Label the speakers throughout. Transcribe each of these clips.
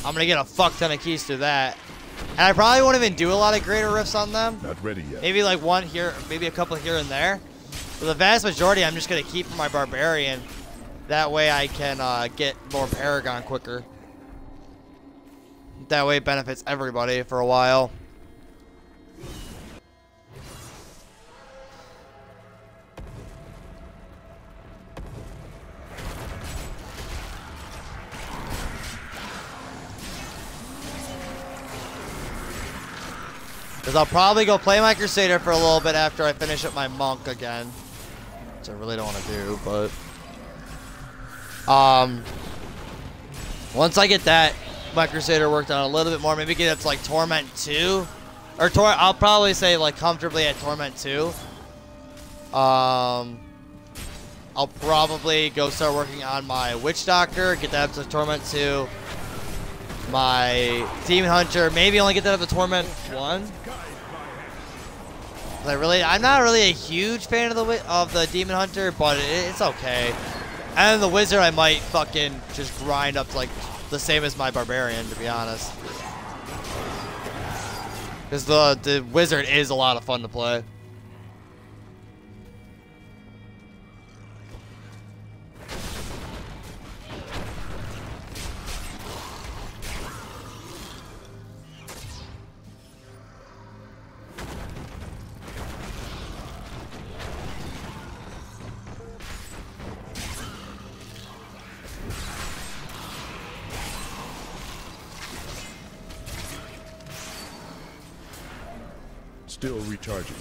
Speaker 1: I'm gonna get a fuck ton of keys through that. And I probably won't even do a lot of greater rifts on them.
Speaker 2: Not ready yet.
Speaker 1: Maybe like one here, maybe a couple here and there. But the vast majority, I'm just gonna keep for my barbarian. That way I can get more Paragon quicker. That way it benefits everybody for a while. Because I'll probably go play my Crusader for a little bit after I finish up my Monk again. Which I really don't want to do, but... once I get that, my Crusader worked on a little bit more, maybe get up to like Torment 2. Or I'll probably say like comfortably at Torment 2. I'll probably go start working on my Witch Doctor, get that up to Torment 2. My Demon Hunter, maybe only get that up to Torment 1. I'm not really a huge fan of the Demon Hunter, but it's okay. And the Wizard, I might fucking just grind up to like the same as my Barbarian, to be honest. Because the Wizard is a lot of fun to play.
Speaker 2: Still recharging.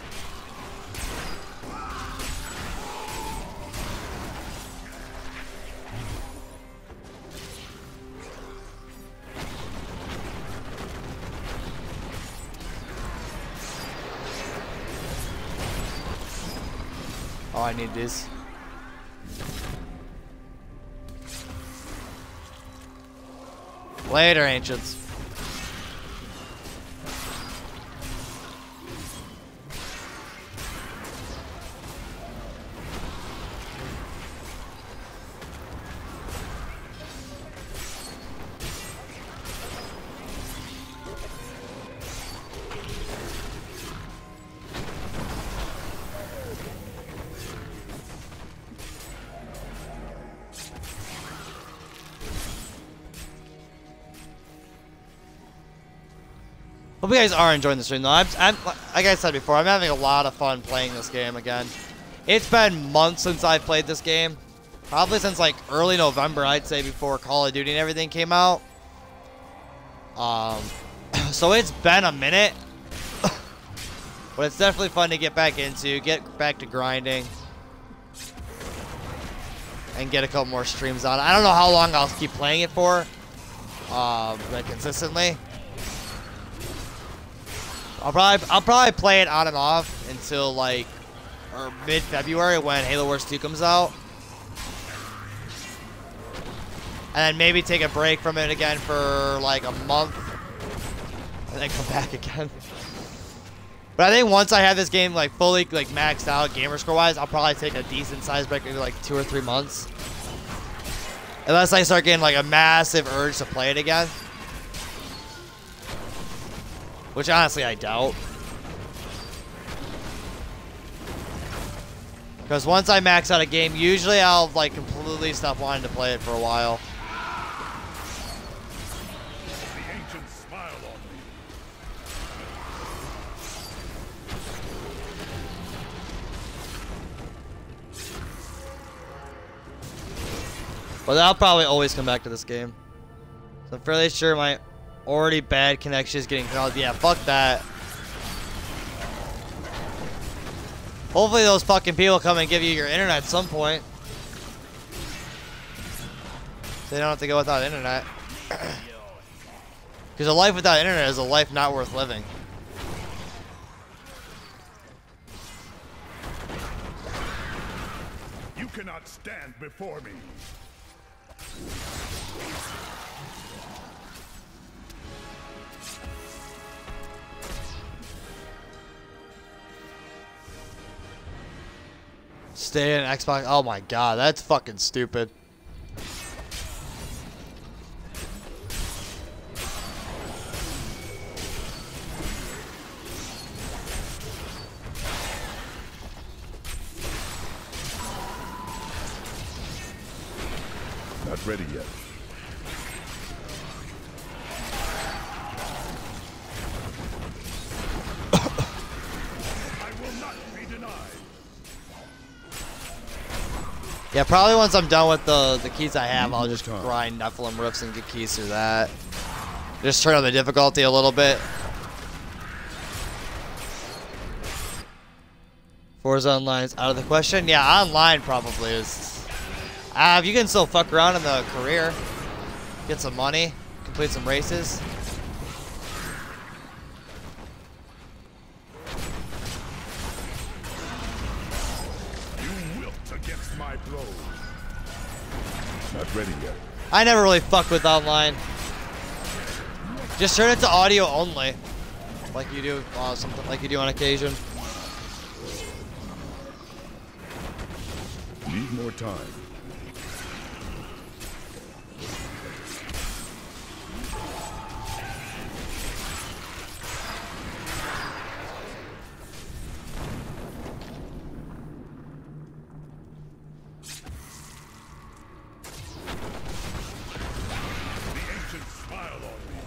Speaker 1: Oh, I need this. Later, Ancients. Hope you guys are enjoying the stream though. I'm like I said before, I'm having a lot of fun playing this game again. It's been months since I've played this game. Probably since like early November, I'd say, before Call of Duty and everything came out. So it's been a minute. But it's definitely fun to get back into, get back to grinding. And get a couple more streams on. I don't know how long I'll keep playing it for. Like consistently. I'll probably play it on and off until like mid-February when Halo Wars 2 comes out. And then maybe take a break from it again for like a month. And then come back again. But I think once I have this game like fully like maxed out gamer score wise, I'll probably take a decent size break, maybe like 2 or 3 months. Unless I start getting like a massive urge to play it again. Which honestly I doubt. Because once I max out a game, usually I'll like completely stop wanting to play it for a while.
Speaker 2: The ancients smile on me.
Speaker 1: But I'll probably always come back to this game. So I'm fairly sure my already bad connection is getting called. Yeah, fuck that. Hopefully those fucking people come and give you your internet at some point. So you don't have to go without internet. Because a life without internet is a life not worth living.
Speaker 2: You cannot stand before me.
Speaker 1: Stay in Xbox. Oh my god, that's fucking stupid.
Speaker 2: ready yet. I will not be denied.
Speaker 1: Yeah, probably once I'm done with the keys I have, I'll just
Speaker 2: Time.
Speaker 1: grind Nephilim Rifts and get keys through that. Just turn on the difficulty a little bit. Forza Online is out of the question. Yeah, online probably is. If you can still fuck around in the career, get some money, complete some races.
Speaker 2: You wilt against my blows. Not ready yet.
Speaker 1: I never really fuck with online. Just turn it to audio only, like you do something like you do on occasion.
Speaker 2: Need more time. The ancients smile on me.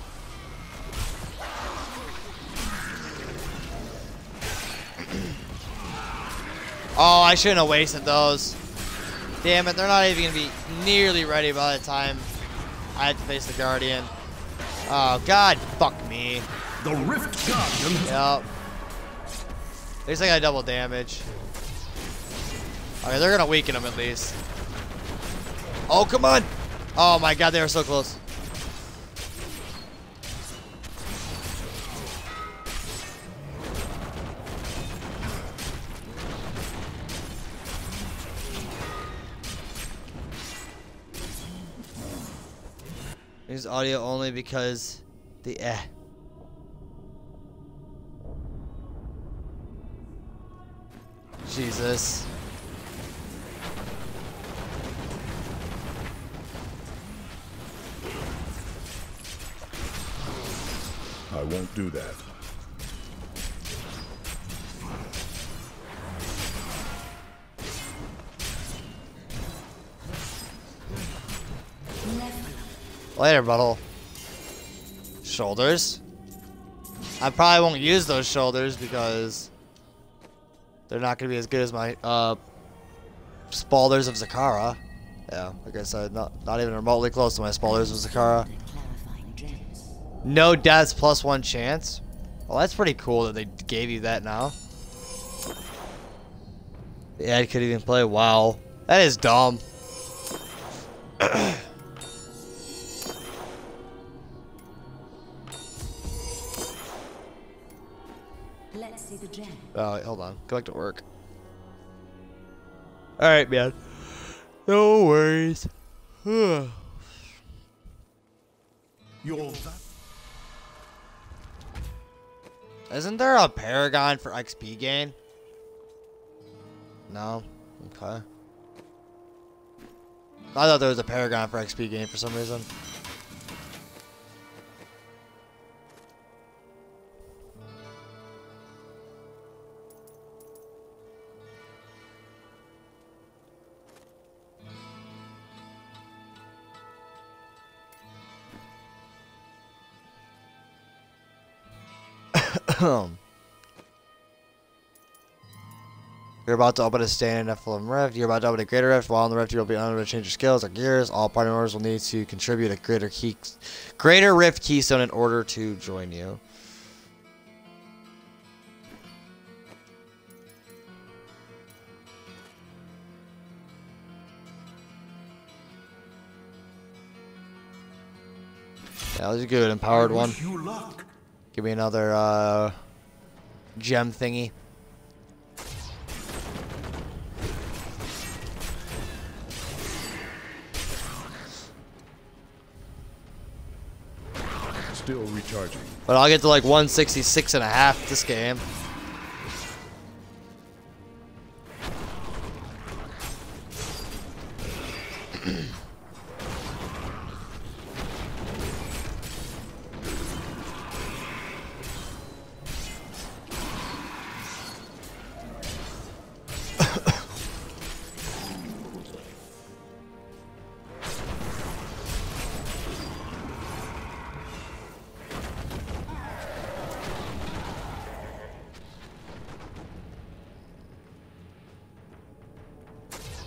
Speaker 1: Oh, I shouldn't have wasted those. Damn it, they're not even gonna be nearly ready by the time I have to face the Guardian. Oh god, fuck me.
Speaker 2: The Rift Guardian.
Speaker 1: Yep. At least I got double damage. Okay, they're gonna weaken him at least. Oh, come on! Oh my god, they were so close. Use audio only because the Jesus.
Speaker 2: I won't do that.
Speaker 1: Later, butthole. Shoulders. I probably won't use those shoulders because they're not going to be as good as my Spalders of Zakara. Yeah, like I said, not even remotely close to my Spalders of Zakara. No deaths plus 1 chance. Well, that's pretty cool that they gave you that now. Yeah, I could even play. Wow. That is dumb.
Speaker 3: Let's see the gem.
Speaker 1: Oh, wait, hold on. Go back to work. Alright, man. No worries.
Speaker 2: You're
Speaker 1: Isn't there a Paragon for XP gain? No? Okay. I thought there was a Paragon for XP gain for some reason. You're about to open a stand in Nephilim Rift. You're about to open a greater rift. While on the rift, you'll be unable to change your skills or gears. All party members will need to contribute a greater rift keystone in order to join you. Yeah, let's do an empowered one.
Speaker 2: you luck.
Speaker 1: Give me another gem thingy.
Speaker 2: Still recharging.
Speaker 1: But I'll get to like 166.5 this game.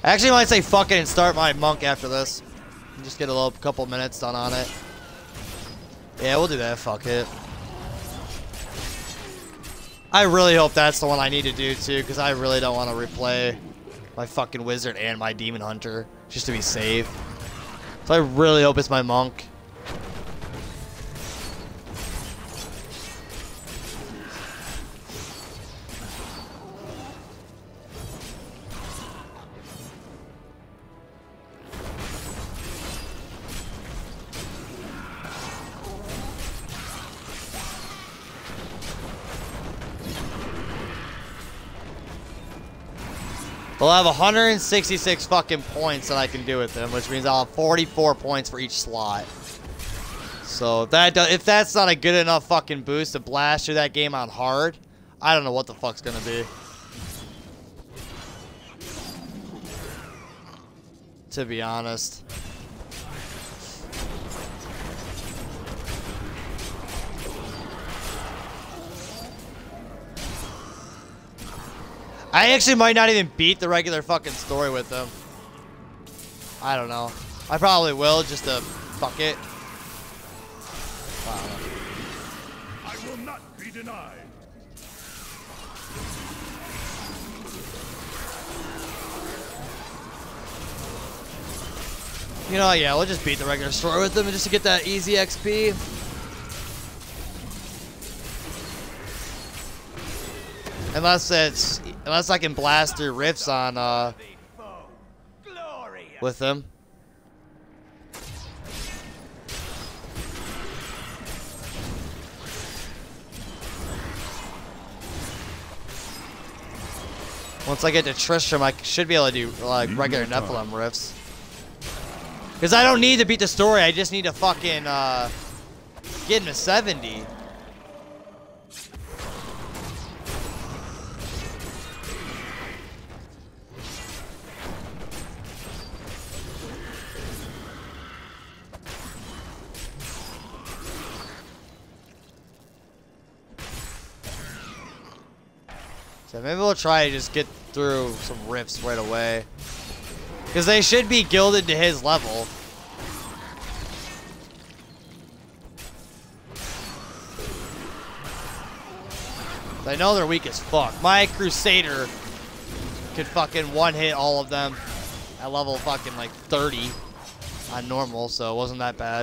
Speaker 1: I actually might say fuck it and start my monk after this. And just get a little couple minutes done on it. Yeah, we'll do that. Fuck it. I really hope that's the one I need to do too, because I really don't want to replay my fucking wizard and my demon hunter just to be safe. So I really hope it's my monk. We'll have 166 fucking points that I can do with them, which means I'll have 44 points for each slot. So if that's not a good enough fucking boost to blast through that game on hard, I don't know what the fuck's gonna be. To be honest. I actually might not even beat the regular fucking story with them. I don't know. I probably will just to fuck it.
Speaker 2: I will not be denied.
Speaker 1: You know, yeah, we'll just beat the regular story with them just to get that easy XP. Unless I can blast through rifts on with them. Once I get to Tristram, I should be able to do like regular Nephilim rifts. Because I don't need to beat the story, I just need to fucking get into 70. So maybe we'll try to just get through some rifts right away. Because they should be gilded to his level. I know they're weak as fuck. My Crusader could fucking one-hit all of them at level fucking like 30 on normal, so it wasn't that bad.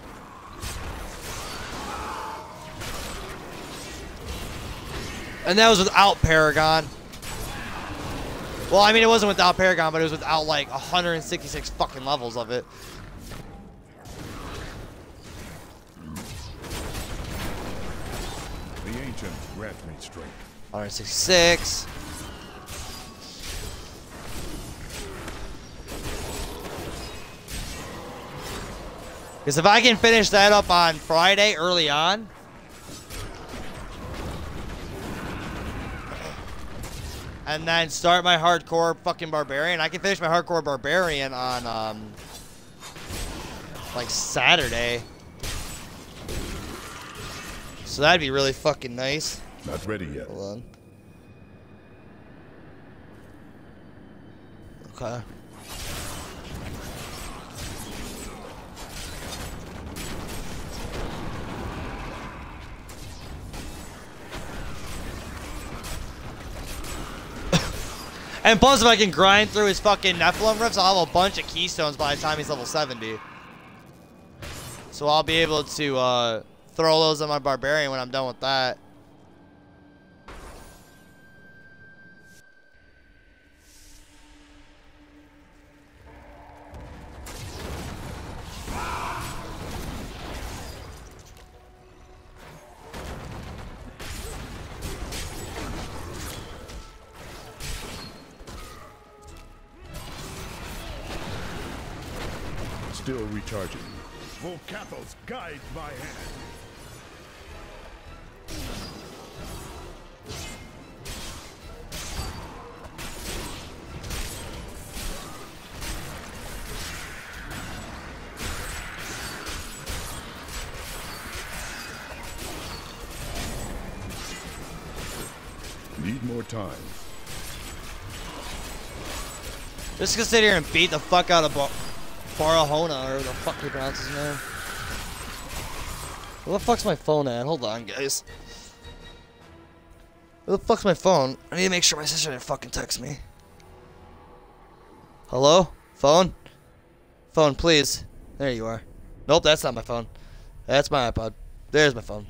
Speaker 1: And that was without Paragon. Well, I mean, it wasn't without Paragon, but it was without like 166 fucking levels of it.
Speaker 2: The ancient grant me strength.
Speaker 1: 166. Because if I can finish that up on Friday early on, and then start my hardcore fucking barbarian. I can finish my hardcore barbarian on like Saturday. So that'd be really fucking nice.
Speaker 2: Not ready yet.
Speaker 1: Hold on. Okay. And plus, if I can grind through his fucking Nephilim rifts, I'll have a bunch of keystones by the time he's level 70. So I'll be able to throw those on my barbarian when I'm done with that.
Speaker 2: Still recharging. Volcathos guide my hand. Need more time.
Speaker 1: Just gonna sit here and beat the fuck out of Barahona, or the fuck he pronounces his name. Where the fuck's my phone at? Hold on, guys. Where the fuck's my phone? I need to make sure my sister didn't fucking text me. Hello? Phone? Phone, please. There you are. Nope, that's not my phone. That's my iPod. There's my phone.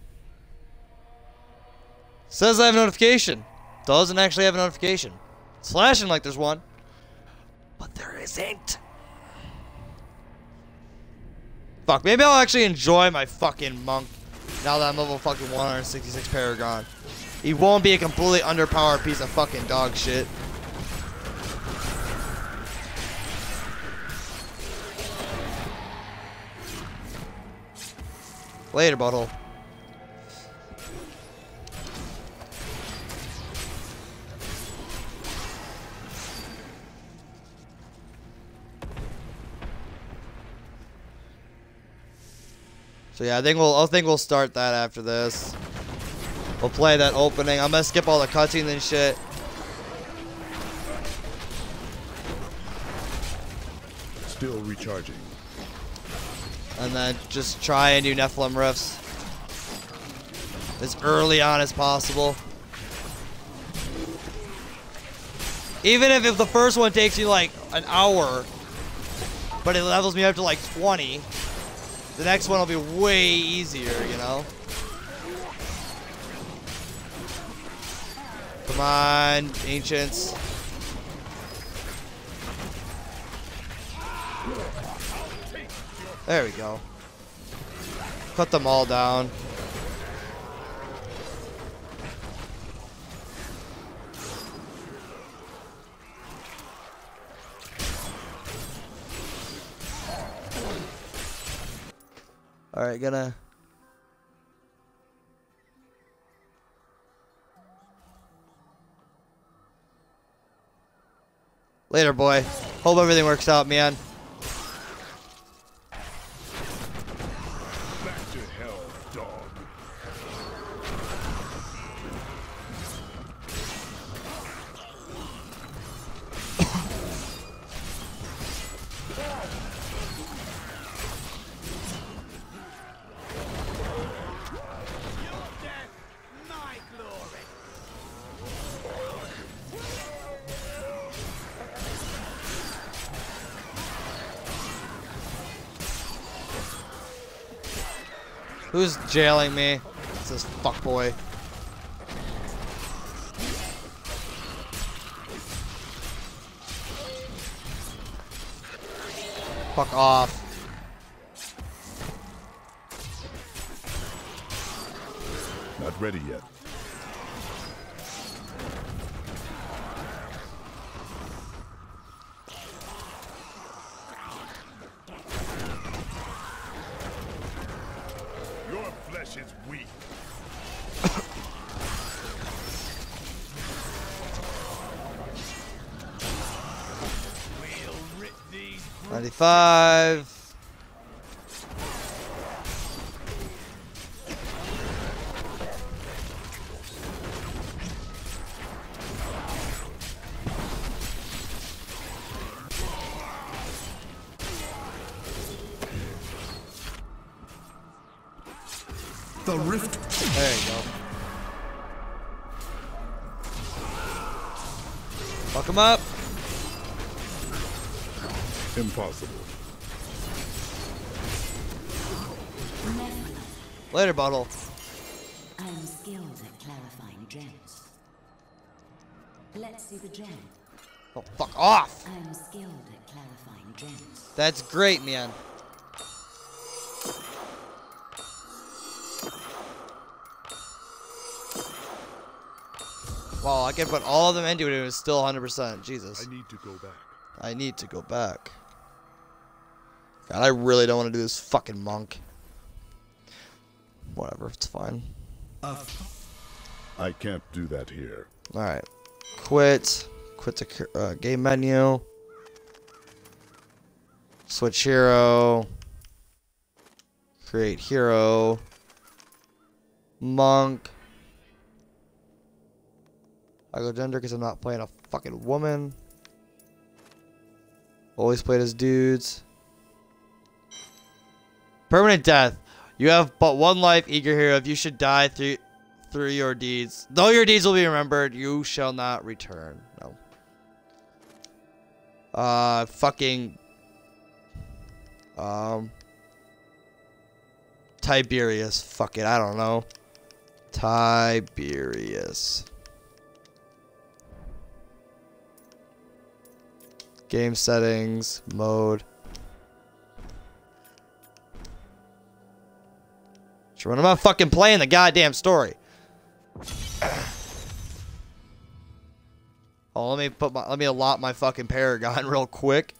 Speaker 1: Says I have a notification. Doesn't actually have a notification. It's flashing like there's one. But there isn't. Fuck, maybe I'll actually enjoy my fucking monk now that I'm level fucking 166 Paragon. He won't be a completely underpowered piece of fucking dog shit. Later, butthole. So yeah, I think we'll start that after this. We'll play that opening. I'm gonna skip all the cutscenes and shit.
Speaker 2: Still recharging.
Speaker 1: And then just try and do Nephilim Rifts as early on as possible. Even if the first one takes you like an hour, but it levels me up to like 20, the next one will be way easier, you know? Come on, Ancients. There we go. Cut them all down. Alright, gonna... Later, boy. Hope everything works out, man.
Speaker 2: Back to hell, dog.
Speaker 1: Who's jailing me? It's this fuckboy. Fuck off.
Speaker 2: Not ready yet. Your flesh is weak.
Speaker 1: 95.
Speaker 2: The rift.
Speaker 1: There you go. Fuck him up.
Speaker 2: Impossible.
Speaker 1: Later, bottle.
Speaker 3: I am skilled at clarifying gems. Let's see the gem.
Speaker 1: Oh, fuck off.
Speaker 3: I am skilled at clarifying gems.
Speaker 1: That's great, man. Wow, I can put all of them into it and it's still 100%. Jesus.
Speaker 2: I need to go back.
Speaker 1: I need to go back. God, I really don't want to do this fucking monk. Whatever, it's fine.
Speaker 2: I can't do that here.
Speaker 1: Alright. Quit. Quit the game menu. Switch hero. Create hero. Monk. I go gender because I'm not playing a fucking woman. Always played as dudes. Permanent death. You have but one life, eager hero. If you should die through your deeds, though your deeds will be remembered, you shall not return. No. Fucking. Tiberius. Fuck it. I don't know. Tiberius. Game settings. Mode. Sure, I'm not fucking playing the goddamn story. Oh, let me allot my fucking Paragon real quick.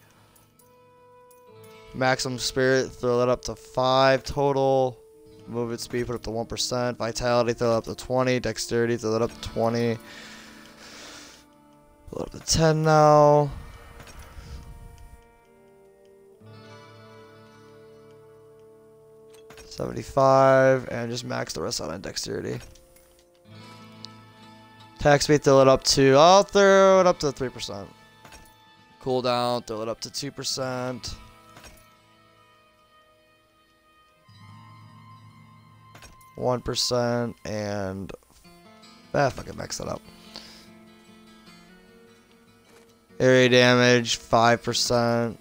Speaker 1: Maximum spirit, throw that up to 5 total. Movement speed, put up to 1%. Vitality, throw that up to 20. Dexterity, throw that up to 20. Put up to 10 now. $75, and just max the rest out on dexterity. Attack speed, throw it up to, I'll throw it up to 3%. Cooldown, throw it up to 2%. %, and fucking max that up. Area damage, 5%.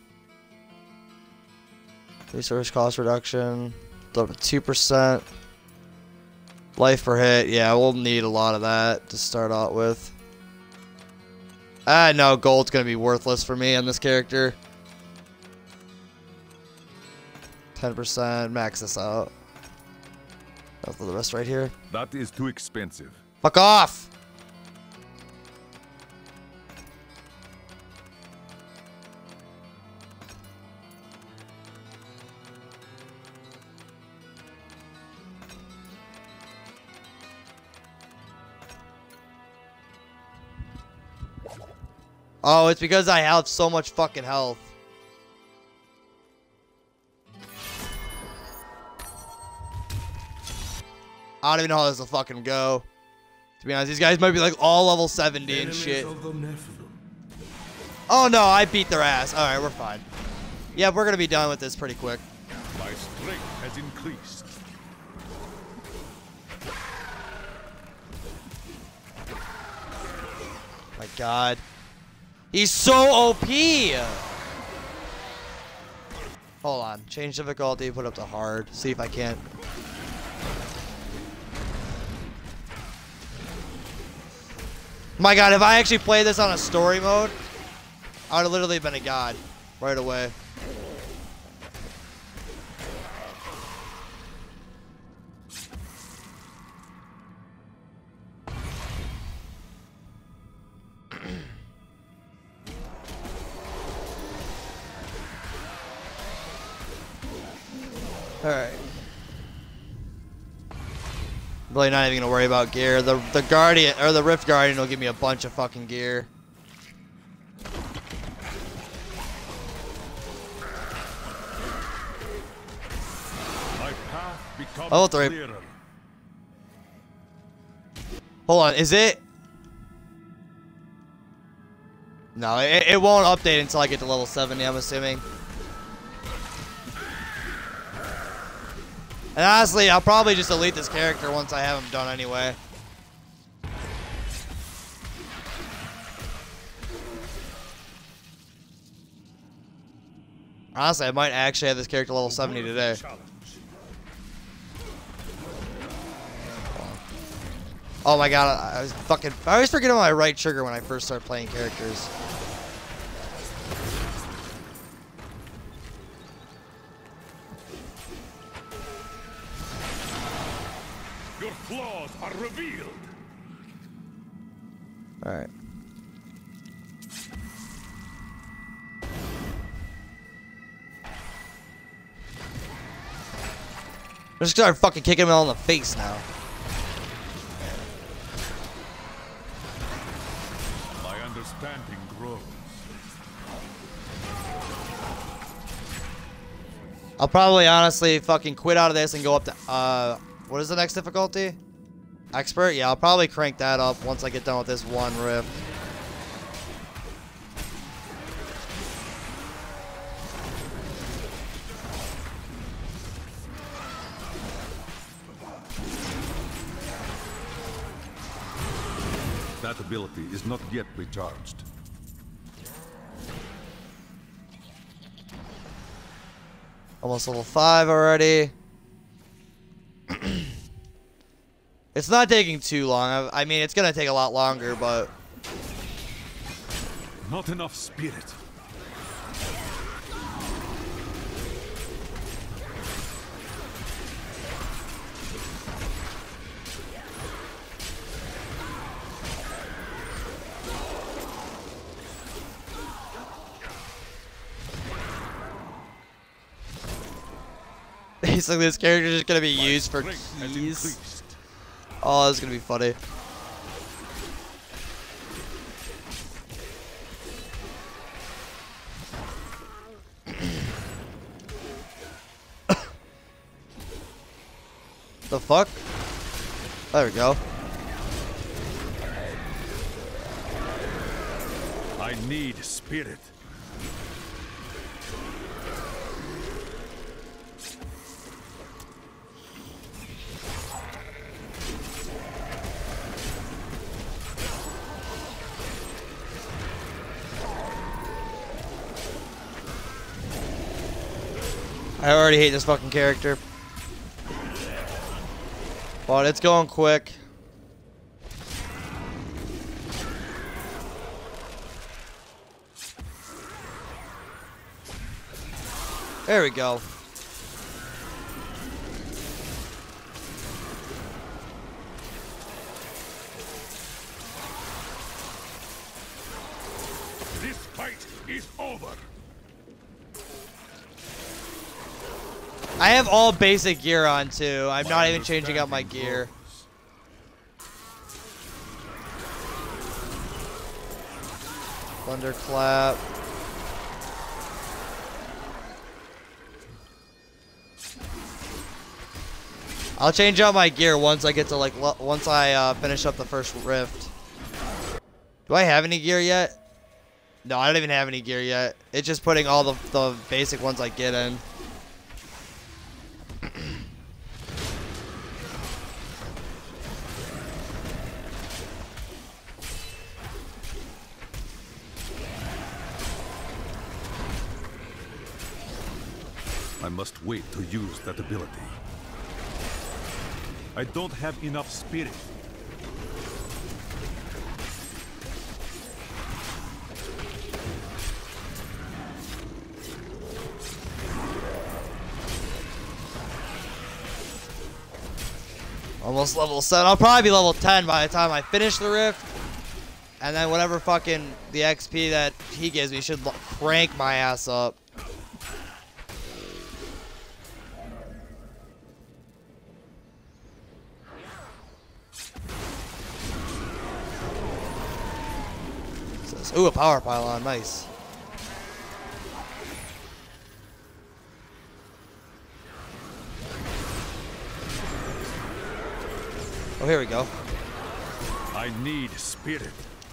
Speaker 1: Resource cost reduction, throw up to 2%. Life per hit, yeah, we'll need a lot of that to start out with. No, gold's gonna be worthless for me on this character. 10%, max this out. I'll throw the rest right here.
Speaker 2: That is too expensive.
Speaker 1: Fuck off! Oh, it's because I have so much fucking health. I don't even know how this will fucking go. To be honest, these guys might be like all level 70 and shit. Oh no, I beat their ass. Alright, we're fine. Yeah, we're gonna be done with this pretty quick.
Speaker 2: My strength has increased.
Speaker 1: My god. He's so OP! Hold on. Change difficulty, put up to hard. See if I can't. My god, if I actually played this on a story mode, I would have literally been a god right away. Alright. Really not even gonna worry about gear. The Guardian or the Rift Guardian will give me a bunch of fucking gear.
Speaker 2: My path becomes
Speaker 1: Oh, 3.
Speaker 2: clearer.
Speaker 1: Hold on, is it? No, it won't update until I get to level 70, I'm assuming. And honestly, I'll probably just delete this character once I have him done anyway. Honestly, I might actually have this character level 70 today. Oh my god, I always forget on my right trigger when I first start playing characters.
Speaker 2: Your flaws are revealed.
Speaker 1: All right. I'm just gonna start fucking kicking him all in the face now.
Speaker 2: My understanding grows.
Speaker 1: I'll probably honestly fucking quit out of this and go up to what is the next difficulty? Expert? Yeah, I'll probably crank that up once I get done with this one rift.
Speaker 2: That ability is not yet recharged.
Speaker 1: Almost level 5 already. It's not taking too long. I mean, it's gonna take a lot longer, but
Speaker 2: Not enough spirit.
Speaker 1: basically this character is just gonna be used for
Speaker 2: Rate has
Speaker 1: keys.
Speaker 2: increased.
Speaker 1: Oh, this is gonna be funny. The fuck? There we go.
Speaker 2: I need spirit.
Speaker 1: I already hate this fucking character. But it's going quick. There we go.
Speaker 2: This fight is over.
Speaker 1: I have all basic gear on too. I'm not even changing out my gear. Thunderclap. I'll change out my gear once I get to like once I finish up the first rift. Do I have any gear yet? No, I don't even have any gear yet. It's just putting all the basic ones I get in.
Speaker 2: I must wait to use that ability. I don't have enough spirit.
Speaker 1: Almost level 7. I'll probably be level 10 by the time I finish the rift. And then whatever fucking the XP that he gives me should crank my ass up. Says, ooh, a power pylon. Nice. Oh, here we go.
Speaker 2: I need spirit.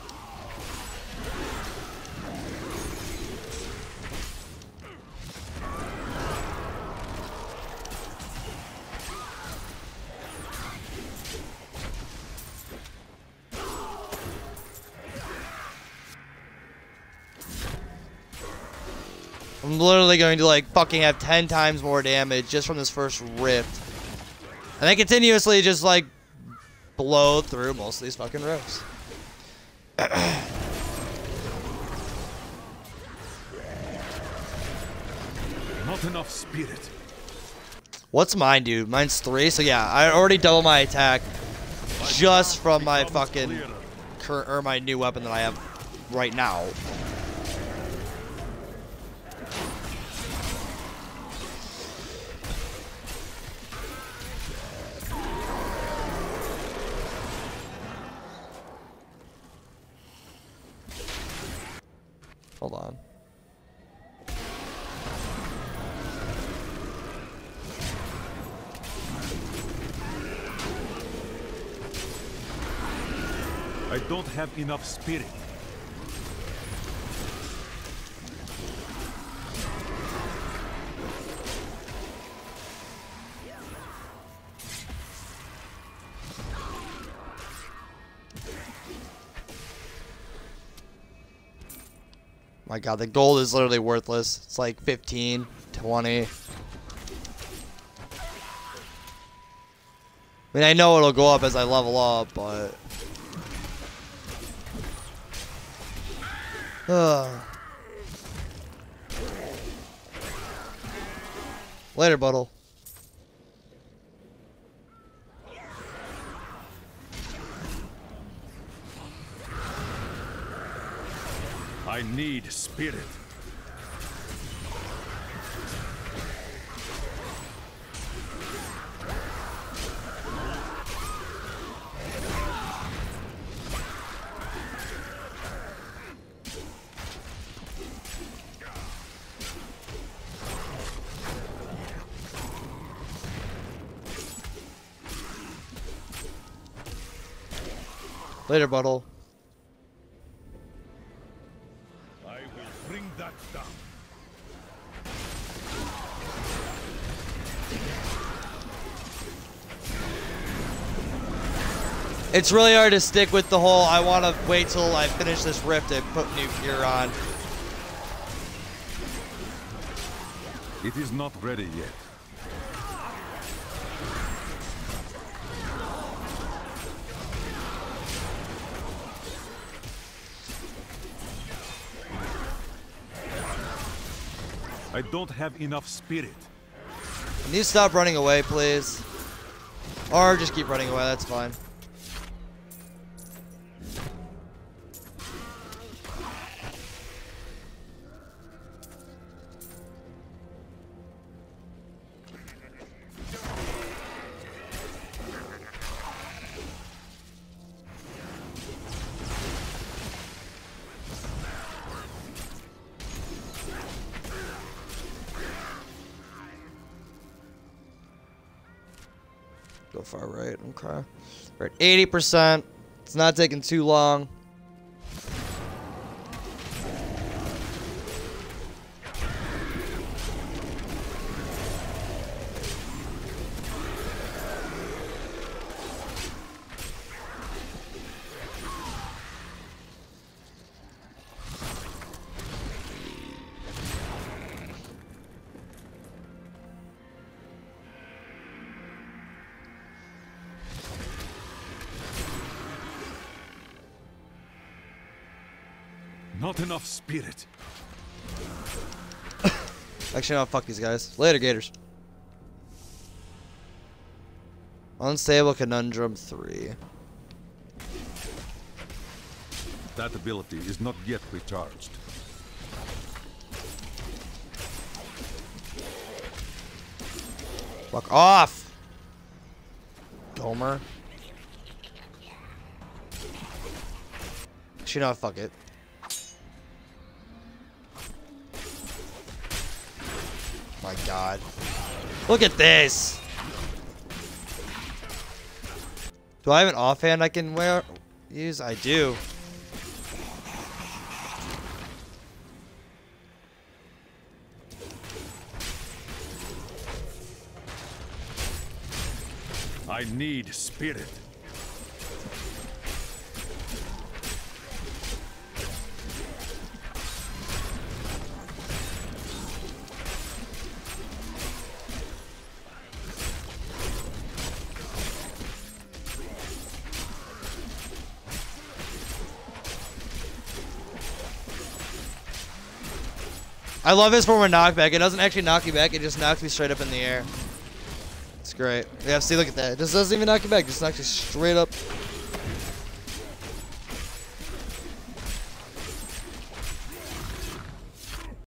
Speaker 1: I'm literally going to like fucking have 10 times more damage just from this first rift. And then continuously just like blow through most of these fucking rifts.
Speaker 2: Not enough spirit.
Speaker 1: What's mine, dude? Mine's 3, so yeah, I already double my attack just from my fucking current or my new weapon that I have right now. Hold on.
Speaker 2: I don't have enough spirit.
Speaker 1: My god, the gold is literally worthless. It's like 15, 20. I mean, I know it'll go up as I level up, but... Later, Buttle.
Speaker 2: I need spirit.
Speaker 1: Later, Buttle.
Speaker 2: I will bring that down.
Speaker 1: It's really hard to stick with the whole, I want to wait till I finish this rift and put new gear on.
Speaker 2: It is not ready yet. I don't have enough spirit.
Speaker 1: Can you stop running away, please? Or just keep running away, that's fine. Go far right, okay. We're at 80%. It's not taking too long.
Speaker 2: Not enough spirit.
Speaker 1: Actually, no, fuck these guys. Later, Gators. Unstable Conundrum 3.
Speaker 2: That ability is not yet recharged.
Speaker 1: Fuck off! Gomer. Actually, no, fuck it. My god. Look at this! Do I have an offhand I can use? I do.
Speaker 2: I need spirit.
Speaker 1: I love his form of knockback. It doesn't actually knock you back. It just knocks me straight up in the air. It's great. Yeah, see, look at that. It just doesn't even knock you back. It just knocks you straight up